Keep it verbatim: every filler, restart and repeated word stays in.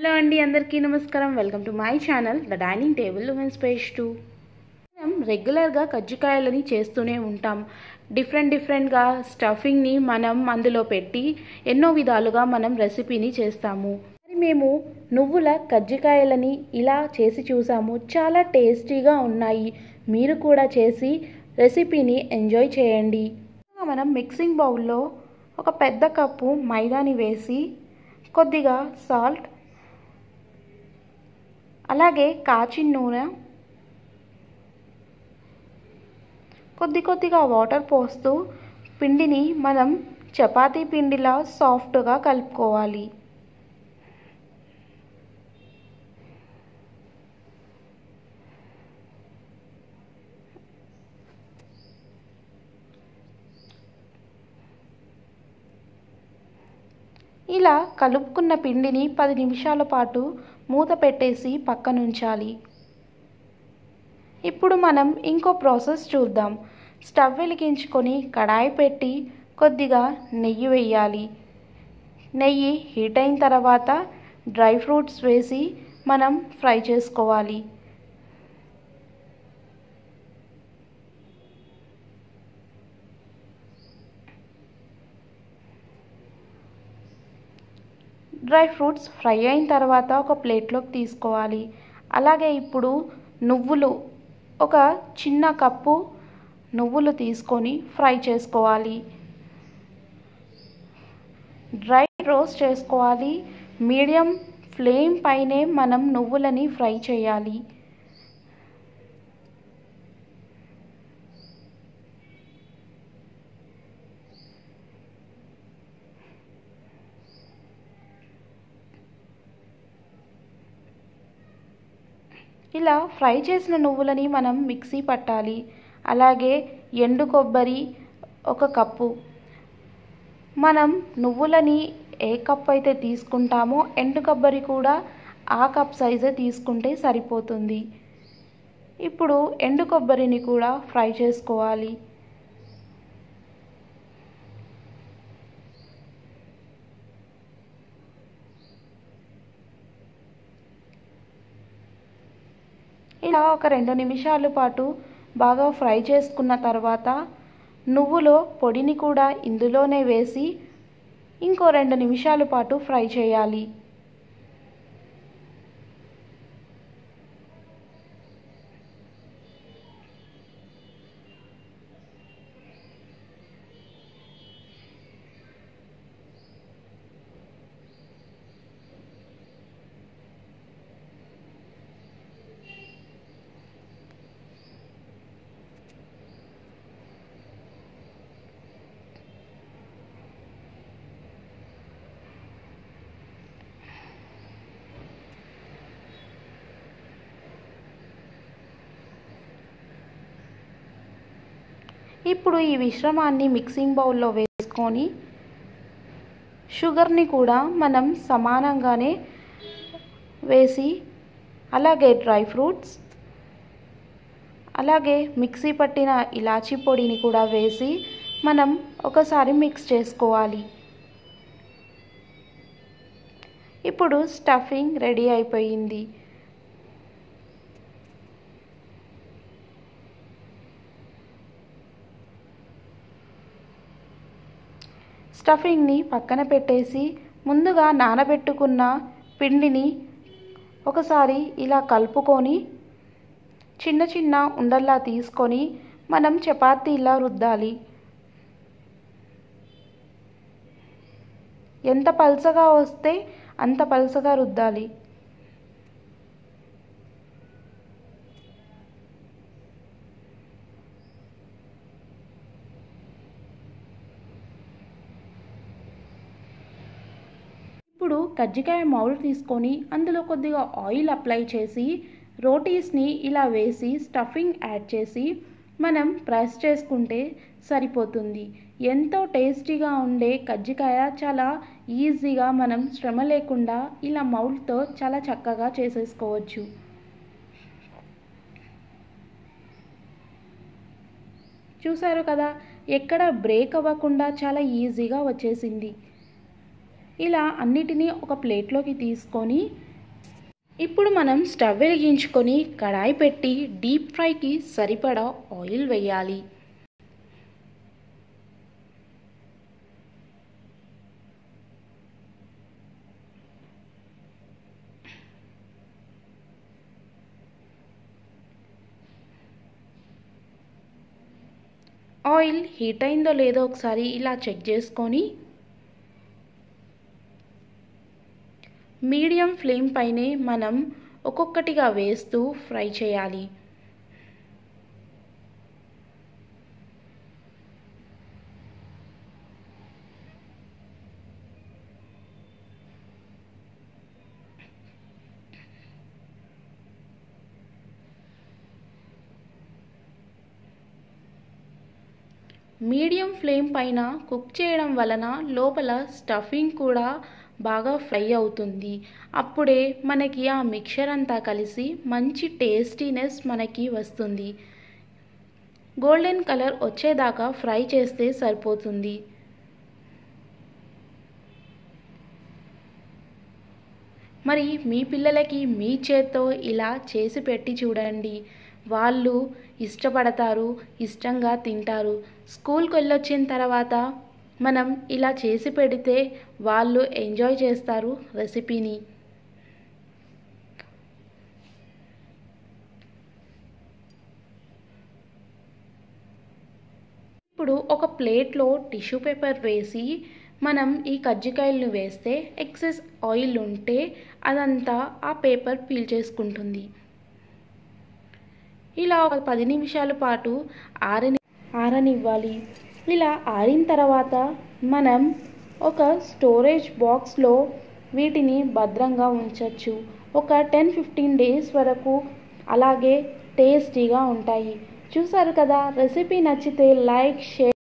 Hello అండి, అందరికీ నమస్కారం. Welcome to my channel the dining table women's page two. మనం రెగ్యులర్గా కజ్జికాయలని చేస్తూనే ఉంటాం. డిఫరెంట్ డిఫరెంట్గా స్టఫింగ్ని మనం అందులో పెట్టి ఎన్నో విధాలుగా మనం రెసిపీని చేస్తాము. మరి మేము నువ్వుల కజ్జికాయలని ఇలా చేసి చూసాము. చాలా టేస్టీగా ఉన్నాయి. మీరు కూడా చేసి రెసిపీని ఎంజాయ్ చేయండి. మనం మిక్సింగ్ బౌల్లో ఒక పెద్ద కప్పు మైదాని వేసి కొద్దిగా సాల్ట్, అలాగే కాచిన నూనె, కొద్ది కొద్దిగా వాటర్ పోస్తూ పిండిని మనం చపాతీ పిండిలా సాఫ్ట్గా కలుపుకోవాలి. ఇలా కలుపుకున్న పిండిని పది నిమిషాల పాటు మూత పెట్టేసి పక్కనుంచాలి. ఇప్పుడు మనం ఇంకో ప్రాసెస్ చూద్దాం. స్టవ్ వెలిగించుకొని కడాయి పెట్టి కొద్దిగా నెయ్యి వేయాలి. నెయ్యి హీట్ అయిన తర్వాత డ్రై ఫ్రూట్స్ వేసి మనం ఫ్రై చేసుకోవాలి. డ్రై ఫ్రూట్స్ ఫ్రై అయిన తర్వాత ఒక ప్లేట్లోకి తీసుకోవాలి. అలాగే ఇప్పుడు నువ్వులు, ఒక చిన్న కప్పు నువ్వులు తీసుకొని ఫ్రై చేసుకోవాలి. డ్రై రోస్ట్ చేసుకోవాలి. మీడియం ఫ్లేమ్ పైనే మనం నువ్వులని ఫ్రై చేయాలి. ఇలా ఫ్రై చేసిన నువ్వులని మనం మిక్సీ పట్టాలి. అలాగే ఎండు కొబ్బరి ఒక కప్పు. మనం నువ్వులని ఏ కప్ అయితే తీసుకుంటామో ఎండు కొబ్బరి కూడా ఆ కప్ సైజే తీసుకుంటే సరిపోతుంది. ఇప్పుడు ఎండు కొబ్బరిని కూడా ఫ్రై చేసుకోవాలి. ఇలా ఒక రెండు నిమిషాల పాటు బాగా ఫ్రై చేసుకున్న తర్వాత నువ్వుల పొడిని కూడా ఇందులోనే వేసి ఇంకో రెండు నిమిషాల పాటు ఫ్రై చేయాలి. ఇప్పుడు ఈ మిశ్రమాన్ని మిక్సింగ్ బౌల్లో వేసుకొని షుగర్ని కూడా మనం సమానంగానే వేసి, అలాగే డ్రై ఫ్రూట్స్, అలాగే మిక్సీ పట్టిన ఇలాచీ పొడిని కూడా వేసి మనం ఒకసారి మిక్స్ చేసుకోవాలి. ఇప్పుడు స్టఫింగ్ రెడీ అయిపోయింది. స్టఫింగ్ని పక్కన పెట్టేసి ముందుగా నానబెట్టుకున్న పిండిని ఒకసారి ఇలా కలుపుకొని చిన్న చిన్న ఉండల్లా తీసుకొని మనం చపాతీలా రుద్దాలి. ఎంత పల్చగా వస్తే అంత పల్చగా రుద్దాలి. ఇప్పుడు కజ్జికాయ మౌల్డ్ తీసుకొని అందులో కొద్దిగా ఆయిల్ అప్లై చేసి రోటీస్ని ఇలా వేసి స్టఫింగ్ యాడ్ చేసి మనం ప్రెస్ చేసుకుంటే సరిపోతుంది. ఎంతో టేస్టీగా ఉండే కజ్జికాయ చాలా ఈజీగా మనం శ్రమ లేకుండా ఇలా మౌల్డ్తో చాలా చక్కగా చేసేసుకోవచ్చు. చూసారు కదా, ఎక్కడ బ్రేక్ అవ్వకుండా చాలా ఈజీగా వచ్చేసింది. ఇలా అన్నిటినీ ఒక ప్లేట్లోకి తీసుకొని ఇప్పుడు మనం స్టవ్ వెలిగించుకొని కడాయి పెట్టి డీప్ ఫ్రైకి సరిపడా ఆయిల్ వేయాలి. ఆయిల్ హీట్ అయిందో లేదో ఒకసారి ఇలా చెక్ చేసుకొని మీడియం ఫ్లేమ్ పైనే మనం ఒక్కొక్కటిగా వేస్తూ ఫ్రై చేయాలి. మీడియం ఫ్లేమ్ పైన కుక్ చేయడం వలన లోపల స్టఫింగ్ కూడా బాగా ఫ్రై అవుతుంది. అప్పుడే మనకి ఆ మిక్చర్ అంతా కలిసి మంచి టేస్టీనెస్ మనకి వస్తుంది. గోల్డెన్ కలర్ వచ్చేదాకా ఫ్రై చేస్తే సరిపోతుంది. మరి మీ పిల్లలకి మీ చేత్తో ఇలా చేసి పెట్టి చూడండి. వాళ్ళు ఇష్టపడతారు, ఇష్టంగా తింటారు. స్కూల్కి వెళ్ళొచ్చిన తర్వాత మనం ఇలా చేసి పెడితే వాళ్ళు ఎంజాయ్ చేస్తారు రెసిపీని. ఇప్పుడు ఒక ప్లేట్లో టిష్యూ పేపర్ వేసి మనం ఈ కజ్జికాయలను వేస్తే ఎక్సెస్ ఆయిల్ ఉంటే అదంతా ఆ పేపర్ పీల్ చేసుకుంటుంది. ఇలా ఒక పది నిమిషాల పాటు ఆరని ఆరనివ్వాలి. ఇలా ఆరిన తర్వాత మనం ఒక స్టోరేజ్ బాక్స్లో వీటిని భద్రంగా ఉంచవచ్చు. ఒక టెన్ ఫిఫ్టీన్ డేస్ వరకు అలాగే టేస్టీగా ఉంటాయి. చూసారు కదా, రెసిపీ నచ్చితే లైక్, షేర్